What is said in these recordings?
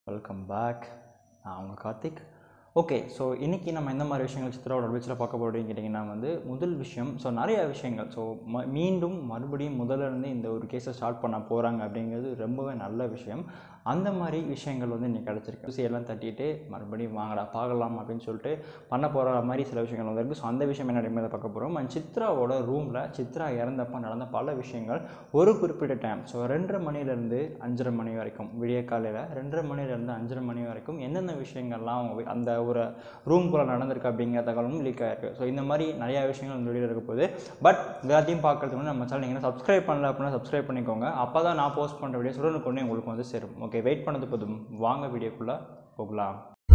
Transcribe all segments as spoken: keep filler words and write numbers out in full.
Welcome back. நான் உங்கள் Karthik. Okay, so இன்றைக்கி நம்ம எந்த மாதிரி விஷயங்கள் சித்ராவோட அட்வைஸில் பார்க்க போகிறோம் கேட்டிங்கன்னா வந்து முதல் விஷயம், ஸோ நிறையா விஷயங்கள் ஸோ ம மீண்டும் மறுபடியும் முதல்ல இருந்து இந்த ஒரு கேஸை ஸ்டார்ட் பண்ண போகிறாங்க அப்படிங்கிறது ரொம்பவே நல்ல விஷயம். அந்த மாதிரி விஷயங்கள் வந்து இன்றைக்கி கிடச்சிருக்கு. ஊசி எல்லாம் தட்டிட்டு மறுபடியும் வாங்கடா பார்க்கலாம் அப்படின்னு சொல்லிட்டு பண்ண போகிற மாதிரி சில விஷயங்கள் வந்து இருக்குது. ஸோ அந்த விஷயம் என்ன அப்படிங்கிறத பார்க்க போகிறோம். அண்ட் சித்ராவோட ரூமில் சித்ரா இறந்தப்போ நடந்த பல விஷயங்கள் ஒரு குறிப்பிட்ட டைம், ஸோ ரெண்டரை மணிலேருந்து அஞ்சரை மணி வரைக்கும், விடிய காலையில் ரெண்டரை மணிலேருந்து அஞ்சரை மணி வரைக்கும் என்னென்ன விஷயங்கள்லாம் அவங்க அந்த ஒரு ரூம்குள்ளே நடந்திருக்கு அப்படிங்கிற தகவலும் லீக் ஆகிருக்கு. ஸோ இந்த மாதிரி நிறையா விஷயங்கள் அந்த வீடியோ இருக்க போகுது. பட் எல்லாத்தையும் பார்க்கறதுக்கு வந்து நம்ம சேனல் நீங்கள் சப்ஸ்கிரைப் பண்ணல அப்படின்னா சப்ஸ்கிரைப் பண்ணிக்கோங்க. அப்போ தான் நான் போஸ்ட் பண்ணுற வீடியோஸ் உடனே கொண்டு உங்களுக்கு வந்து சேரும். ஓகே, வெயிட் பண்ணது போதும், வாங்க வீடியோக்குள்ளே போகலாம்.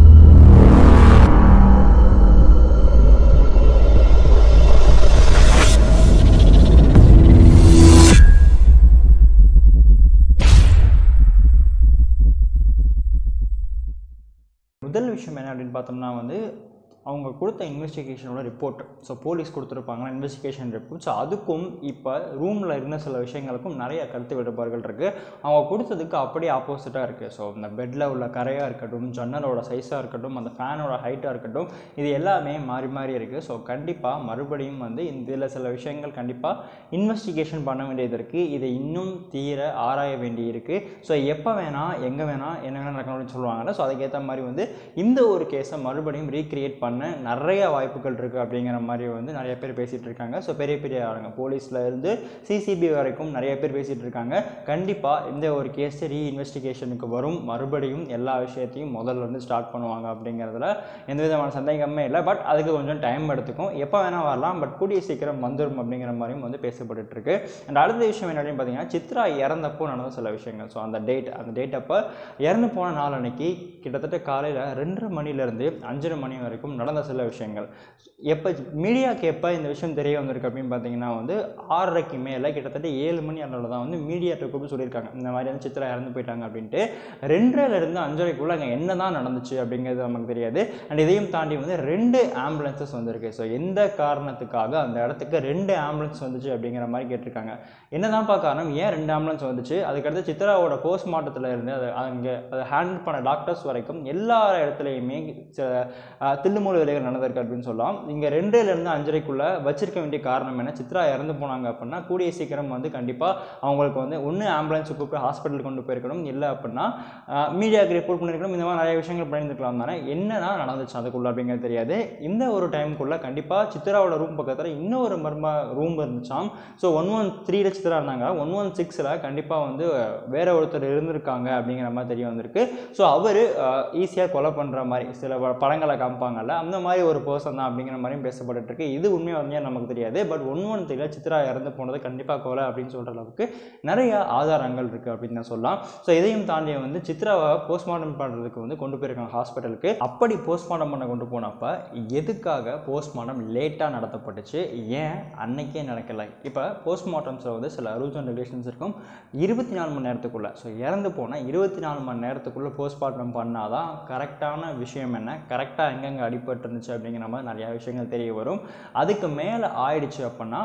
முதல் விஷயம் என்ன அப்படின்னு பார்த்தோம்னா வந்து அவங்க கொடுத்த இன்வெஸ்டிகேஷனோட ரிப்போர்ட், ஸோ போலீஸ் கொடுத்துருப்பாங்கன்னா இன்வெஸ்டிகேஷன் ரிப்போர்ட். ஸோ அதுக்கும் இப்போ ரூமில் இருந்த சில விஷயங்களுக்கும் நிறைய கருத்து வேறுபாடுகள் இருக்குது. அவங்க கொடுத்ததுக்கு அப்படியே ஆப்போசிட்டாக இருக்குது. ஸோ இந்த பெட்டில் உள்ள கரையாக இருக்கட்டும், ஜன்னலோட சைஸாக இருக்கட்டும், அந்த ஃபேனோட ஹைட்டாக இருக்கட்டும், இது எல்லாமே மாறி மாறி இருக்குது. ஸோ கண்டிப்பாக மறுபடியும் வந்து இதில் சில விஷயங்கள் கண்டிப்பாக இன்வெஸ்டிகேஷன் பண்ண வேண்டியது இருக்குது. இதை இன்னும் தீர ஆராய வேண்டி இருக்குது. ஸோ எப்போ வேணால் எங்கே வேணால் என்ன வேணால் நடக்கணும் அப்படின்னு சொல்லுவாங்கல்ல. ஸோ அதுக்கேற்ற மாதிரி வந்து இந்த ஒரு கேஸை மறுபடியும் ரீக்ரியேட் பண்ண நிறைய வாய்ப்புகள் இருக்குது அப்படிங்கிற மாதிரி வந்து நிறைய பேர் பேசிகிட்டு இருக்காங்க. ஸோ பெரிய பெரிய ஆளுங்க போலீஸில் இருந்து சிசிபி வரைக்கும் நிறைய பேர் பேசிகிட்டு இருக்காங்க. கண்டிப்பாக இந்த ஒரு கேஸ் ரீ இன்வெஸ்டிகேஷனுக்கு வரும். மறுபடியும் எல்லா விஷயத்தையும் முதல்ல இருந்து ஸ்டார்ட் பண்ணுவாங்க அப்படிங்கிறதுல எந்த விதமான சந்தேகமே இல்லை. பட் அதுக்கு கொஞ்சம் டைம் எடுத்துக்கும். எப்போ வேணால் வரலாம், பட் கூடிய சீக்கிரம் வந்துடும் அப்படிங்கிற மாதிரியும் வந்து பேசப்பட்டு இருக்கு. அண்ட் அடுத்த விஷயம் என்ன அப்படின்னு பார்த்தீங்கன்னா, சித்ரா இறந்தப்போ நடந்த சில விஷயங்கள். ஸோ அந்த டேட் அந்த டேட் அப்போ இறந்து போன நாள் அன்னைக்கு கிட்டத்தட்ட காலையில் ரெண்டரை மணிலேருந்து அஞ்சரை மணி வரைக்கும் நடந்த சில விஷயங்கள். எப்போ மீடியாவுக்கு எப்போ இந்த விஷயம் தெரிய வந்திருக்கு அப்படின்னு பார்த்தீங்கன்னா வந்து ஆறரைக்கு மேலே கிட்டத்தட்ட ஏழு மணி அளவில் தான் வந்து மீடியாட்ட கூப்பிட்டு சொல்லியிருக்காங்க இந்த மாதிரி வந்து சித்ரா இறந்து போயிட்டாங்க அப்படின்ட்டு. ரெண்டரைலேருந்து அஞ்சரைக்குள்ளே அங்கே என்ன தான் நடந்துச்சு அப்படிங்கிறது நமக்கு தெரியாது. அண்ட் இதையும் தாண்டி வந்து ரெண்டு ஆம்புலன்ஸஸ் வந்திருக்கு. ஸோ எந்த காரணத்துக்காக அந்த இடத்துக்கு ரெண்டு ஆம்புலன்ஸ் வந்துச்சு அப்படிங்கிற மாதிரி கேட்டிருக்காங்க. என்னதான் காரணம், ஏன் ரெண்டு ஆம்புலன்ஸ் வந்துச்சு, அதுக்கடுத்து சித்ராவோட போஸ்ட்மார்ட்டத்தில் இருந்து அது அங்கே அதை ஹேண்டில் பண்ண டாக்டர்ஸ் வரைக்கும் எல்லா இடத்துலையுமே தில்லுமுழு வேலைகள் நடந்திருக்கு அப்படின்னு சொல்லலாம். இங்கே ரெண்டுலேருந்து அஞ்சரைக்குள்ளே வச்சிருக்க வேண்டிய காரணம் என்ன, சித்ரா இறந்து போனாங்க அப்படின்னா கூடிய சீக்கிரம் வந்து கண்டிப்பாக அவங்களுக்கு வந்து ஒன்று ஆம்புலன்ஸ் கூப்பிட்டு ஹாஸ்பிட்டலுக்கு கொண்டு போயிருக்கணும், இல்லை அப்படின்னா மீடியாவுக்கு ரிப்போர்ட் பண்ணியிருக்கணும். இந்த மாதிரி நிறைய விஷயங்கள் பண்ணியிருக்கலாம் தானே. என்னன்னா நடந்துச்சு அதுக்குள்ளே அப்படிங்கிறது தெரியாது. இந்த ஒரு டைமுக்குள்ளே கண்டிப்பாக சித்ராவோட ரூம் பக்கத்தில் இன்னொரு மர்ம ரூம் இருந்துச்சாம். ஸோ ஒன் ஒன் த்ரீல சித்ரா இருந்தாங்க, ஒன் ஒன் சிக்ஸில் கண்டிப்பாக வந்து வேற ஒருத்தர் இருந்திருக்காங்க அப்படிங்கிற மாதிரி தெரிய வந்திருக்கு. ஸோ அவர் ஈஸியாக கொலை பண்ணுற மாதிரி சில படங்களை காமிப்பாங்கல்ல, அந்த மாதிரி ஒரு பர்சன் தான் அப்படிங்கிற மாதிரியும் பேசப்பட்டு இருக்கு. இது உண்மையாக உண்மையாக நமக்கு தெரியாது. பட் ஒன் ஒன் த்ரீல சித்ரா இறந்து போனது கண்டிப்பாக கொலை அப்படின்னு சொல்கிற அளவுக்கு நிறைய ஆதாரங்கள் இருக்குது அப்படின்னு தான் சொல்லலாம். ஸோ இதையும் தாண்டி வந்து சித்ராவை போஸ்ட்மார்ட்டம் பண்ணுறதுக்கு வந்து கொண்டு போயிருக்காங்க ஹாஸ்பிட்டலுக்கு. அப்படி போஸ்ட்மார்ட்டம் பண்ண கொண்டு போனப்ப எதுக்காக போஸ்ட்மார்ட்டம் லேட்டாக நடத்தப்பட்டுச்சு, ஏன் அன்னைக்கே நடக்கலை. இப்போ போஸ்ட்மார்ட்டம்ஸில் வந்து சில ரூல்ஸ் அண்ட் ரெகுலேஷன்ஸ் இருக்கும். இருபத்தி நாலு மணி நேரத்துக்குள்ளே, ஸோ இறந்து போனால் இருபத்தி நாலு மணி நேரத்துக்குள்ளே போஸ்ட்மார்ட்டம் பண்ணாதான் கரெக்டான விஷயம் என்ன, கரெக்டாக எங்கெங்கே அடிபட்டு இருந்துச்சு அப்படிங்கிற மாதிரி நிறையா விஷயங்கள் தெரிய வரும். அதுக்கு மேலே ஆயிடுச்சு அப்படின்னா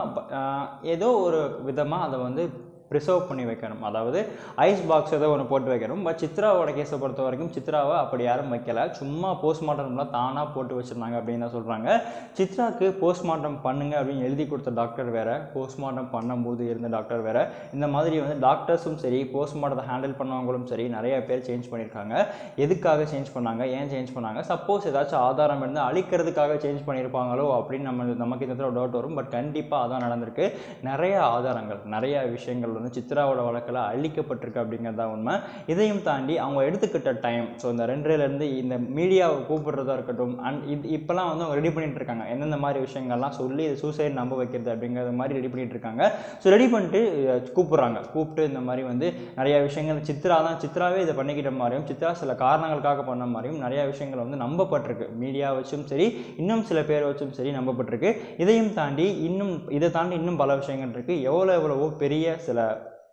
ஏதோ ஒரு விதமாக அதை வந்து ப்ரிசர்வ் பண்ணி வைக்கணும், அதாவது ஐஸ் பாக்ஸ் ஏதோ ஒன்று போட்டு வைக்கணும். பட் சித்ராவோட கேஸை பொறுத்த வரைக்கும் சித்ராவை அப்படி யாரும் வைக்கலை, சும்மா போஸ்ட்மார்ட்டம்லாம் தானாக போட்டு வச்சுருந்தாங்க அப்படின்னு தான் சொல்கிறாங்க. சித்ராவுக்கு போஸ்ட்மார்ட்டம் பண்ணுங்க அப்படின்னு எழுதி கொடுத்த டாக்டர் வேறு, போஸ்ட்மார்ட்டம் பண்ணும்போது இருந்த டாக்டர் வேறு. இந்த மாதிரி வந்து டாக்டர்ஸும் சரி போஸ்ட்மார்ட்டத்தை ஹேண்டில் பண்ணவங்களும் சரி நிறைய பேர் சேஞ்ச் பண்ணியிருக்காங்க. எதுக்காக சேஞ்ச் பண்ணாங்க, ஏன் சேஞ்ச் பண்ணாங்க, சப்போஸ் ஏதாச்சும் ஆதாரம் இருந்தால் அழிக்கிறதுக்காக சேஞ்ச் பண்ணியிருப்பாங்களோ அப்படின்னு நம்ம நமக்கு இந்த இடத்துல டவுட் வரும். பட் கண்டிப்பாக அதான் நடந்திருக்கு. நிறைய ஆதாரங்கள் நிறைய விஷயங்கள் வந்து சித்ராவோட வழக்கில் அழிக்கப்பட்டிருக்கு அப்படிங்கிறதா உண்மை. இதையும் தாண்டி அவங்க எடுத்துக்கிட்ட டைம், ஸோ இந்த ரெண்டரைலேருந்து இந்த மீடியாவை கூப்பிடுறதா இருக்கட்டும், அண்ட் இது இப்போலாம் வந்து அவங்க ரெடி பண்ணிட்டு இருக்காங்க எந்தெந்த மாதிரி விஷயங்கள்லாம் சொல்லி இது சூசைட் நம்ப வைக்கிறது அப்படிங்கிற மாதிரி ரெடி பண்ணிட்டு இருக்காங்க. ஸோ ரெடி பண்ணிட்டு கூப்பிட்றாங்க, கூப்பிட்டு இந்த மாதிரி வந்து நிறைய விஷயங்கள் சித்ரா தான் சித்ராவே இதை பண்ணிக்கிட்ட மாதிரியும் சித்ரா சில காரணங்களுக்காக பண்ண மாதிரியும் நிறைய விஷயங்கள் வந்து நம்பப்பட்டிருக்கு. மீடியா வச்சும் சரி இன்னும் சில பேர் வச்சும் சரி நம்பப்பட்டிருக்கு. இதையும் தாண்டி இன்னும் இதை தாண்டி இன்னும் பல விஷயங்கள் இருக்குது. எவ்வளோ எவ்வளவோ பெரிய சில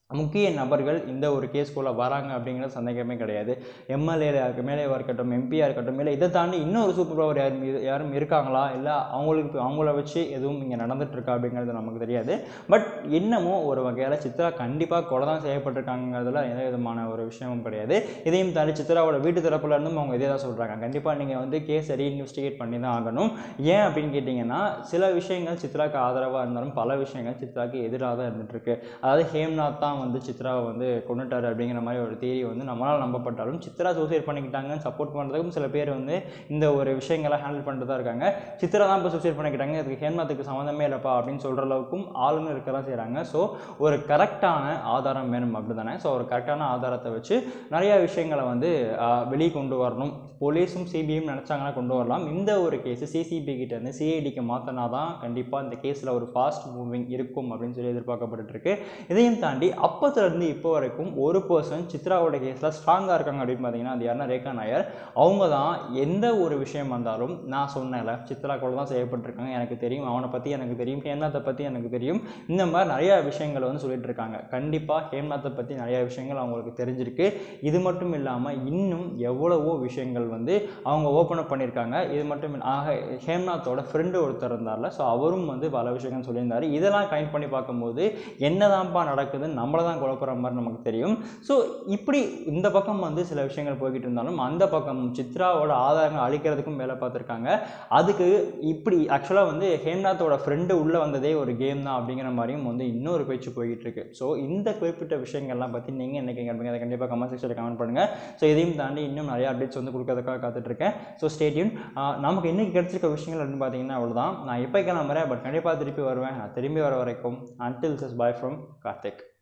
முக்கிய நபர்கள் இந்த ஒரு கேஸ்குள்ளே வராங்க அப்படிங்கிற சந்தேகமே கிடையாது. எம்எல்ஏ எம்எல்ஏவாக இருக்கட்டும், எம்பியாக இருக்கட்டும், இல்லை இதை தாண்டி இன்னொரு சூப்பர் பவர் யாரும் யாரும் இருக்காங்களா, இல்லை அவங்களுக்கு அவங்கள வச்சு எதுவும் இங்கே நடந்துகிட்ருக்கா அப்படிங்கிறது நமக்கு தெரியாது. பட் இன்னமும் ஒரு வகையில் சித்ரா கண்டிப்பாக கொலை தான் செய்யப்பட்டிருக்காங்கிறதுல எந்த விதமான ஒரு விஷயமும் கிடையாது. இதையும் தாண்டி சித்ராவோட வீட்டு தரப்புல இருந்தும் அவங்க இதே தான் சொல்கிறாங்க, கண்டிப்பாக நீங்கள் வந்து கேஸை ரீஇன்வெஸ்டிகேட் பண்ணி தான் ஆகணும். ஏன் அப்படின்னு கேட்டிங்கன்னா, சில விஷயங்கள் சித்ராவுக்கு ஆதரவாக இருந்தாலும் பல விஷயங்கள் சித்ராவுக்கு எதிராக தான் இருந்துகிட்ருக்கு. அதாவது ஹேம்நாத் தான் வந்து சித்ராவை வந்து கொண்டுட்டார் அப்படிங்கிற மாதிரி ஒரு தியரி வந்து நம்மளால் நம்பப்பட்டாலும், சித்ரா சூசைட் பண்ணிக்கிட்டாங்கன்னு சப்போர்ட் பண்ணுறதுக்கும் சில பேர் வந்து இந்த ஒரு விஷயங்களை ஹேண்டில் பண்ணிட்டு தான் இருக்காங்க. சித்ரா தான் இப்போ சூசைட் பண்ணிக்கிட்டாங்க, இதுக்கு ஹேம்நாத்துக்கு சம்மந்தமே இல்லைப்பா அப்படின்னு சொல்கிற அளவுக்கும் ஆளுங்க இருக்க தான் செய்கிறாங்க. ஸோ ஒரு கரெக்டான ஆதாரம் வேணும் அப்படி தானே. ஸோ ஒரு கரெக்டான ஆதாரத்தை வச்சு நிறையா விஷயங்களை வந்து வெளியே கொண்டு வரணும். போலீஸும் சிபிஐயும் நினச்சாங்கன்னா கொண்டு வரலாம். இந்த ஒரு கேஸு சிசிபி கிட்டேருந்து சிஐடிக்கு மாற்றினா தான் கண்டிப்பாக இந்த கேஸில் ஒரு ஃபாஸ்ட் மூவிங் இருக்கும் அப்படின்னு சொல்லி எதிர்பார்க்கப்பட்டுருக்கு. இதையும் தாண்டி அப்போத்துலேருந்து இப்போ வரைக்கும் ஒரு பர்சன் சித்ராவோட கேஸில் ஸ்ட்ராங்காக இருக்காங்க அப்படின்னு பார்த்தீங்கன்னா, அது யாருன்னா ரேகா நாயர். அவங்க தான் எந்த ஒரு விஷயம் வந்தாலும், நான் சொன்னேன்ல சித்ரா கூட தான் செய்யப்பட்டிருக்காங்க, எனக்கு தெரியும், அவனை பற்றி எனக்கு தெரியும், ஹேம்நாத்தை பற்றி எனக்கு தெரியும், இந்த மாதிரி நிறையா விஷயங்களை வந்து சொல்லிட்டு இருக்காங்க. கண்டிப்பாக ஹேம்நாத்தை பற்றி நிறையா விஷயங்கள் அவங்களுக்கு தெரிஞ்சிருக்கு. இது மட்டும் இல்லாமல் இன்னும் எவ்வளவோ விஷயங்கள் வந்து அவங்க ஓப்பன் அப் பண்ணியிருக்காங்க. இது மட்டும் ஆக ஹேம்நாத்தோட ஃப்ரெண்டு ஒருத்தர் இருந்தார்ல, ஸோ அவரும் வந்து பல விஷயங்கள் சொல்லியிருந்தார். இதெல்லாம் கைண்ட் பண்ணி பார்க்கும்போது என்னதான்ப்பா நடக்குதுன்னு நம்மளை தான் குழப்புற மாதிரி நமக்கு தெரியும். ஸோ இப்படி இந்த பக்கம் வந்து சில விஷயங்கள் போய்கிட்டு இருந்தாலும், அந்த பக்கம் சித்ராவோட ஆதாரங்கள் அழிக்கிறதுக்கும் வேலை பார்த்துருக்காங்க. அதுக்கு இப்படி ஆக்சுவலாக வந்து ஹேம்நாத்தோட ஃப்ரெண்டு உள்ளே வந்ததே ஒரு கேம் தான் அப்படிங்கிற மாதிரியும் வந்து இன்னொரு பேச்சு போய்கிட்டு இருக்கு. ஸோ இந்த குறிப்பிட்ட விஷயங்கள்லாம் பற்றி நீங்கள் என்ன கேட்குறீங்க, அதை கண்டிப்பாக கமெண்ட் செக்ஷனில் கமெண்ட் பண்ணுங்கள். ஸோ இதையும் தாண்டி இன்னும் நிறைய அப்டேட்ஸ் வந்து கொடுக்கறதுக்காக காத்துட்ருக்கேன். So stay tune. நமக்கு இன்றைக்கி கிடைச்சிருக்க விஷயங்கள் அப்படின்னு பார்த்தீங்கன்னா அவ்வளோதான். நான் எப்போ கிளம்புறேன், பட் கண்டிப்பாக திருப்பி வருவேன். நான் திரும்பி வர வரைக்கும் until this bye from Karthik.